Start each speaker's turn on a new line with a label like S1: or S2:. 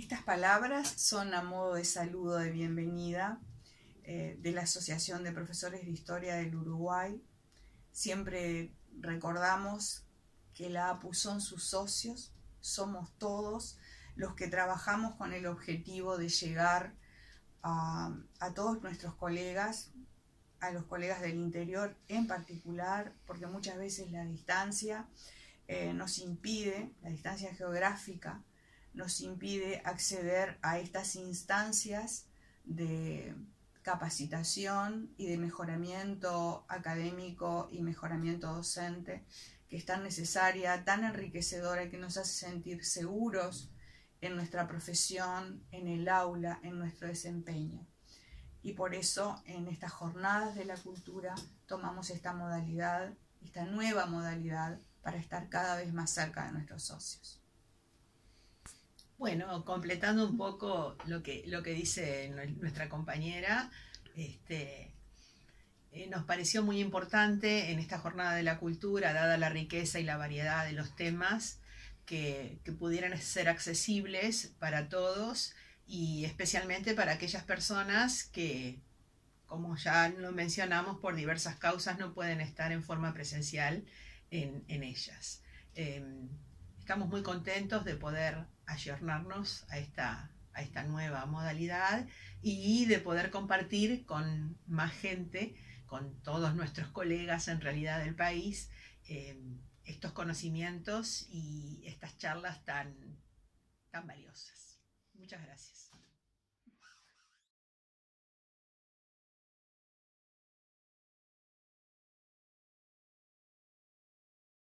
S1: Estas palabras son a modo de saludo de bienvenida de la Asociación de Profesores de Historia del Uruguay. Siempre recordamos que la APU son sus socios, somos todos los que trabajamos con el objetivo de llegar a todos nuestros colegas, a los colegas del interior en particular, porque muchas veces la distancia nos impide, la distancia geográfica, nos impide acceder a estas instancias de capacitación y de mejoramiento académico y mejoramiento docente que es tan necesaria, tan enriquecedora y que nos hace sentir seguros en nuestra profesión, en el aula, en nuestro desempeño. Y por eso en estas jornadas de la cultura tomamos esta modalidad, esta nueva modalidad, para estar cada vez más cerca de nuestros socios.
S2: Bueno, completando un poco lo que dice nuestra compañera, nos pareció muy importante en esta jornada de la cultura, dada la riqueza y la variedad de los temas, que pudieran ser accesibles para todos y especialmente para aquellas personas que, como ya lo mencionamos, por diversas causas no pueden estar en forma presencial en ellas. Estamos muy contentos de poder ayornarnos a esta nueva modalidad y de poder compartir con más gente, con todos nuestros colegas en realidad del país, estos conocimientos y estas charlas tan valiosas. Muchas gracias.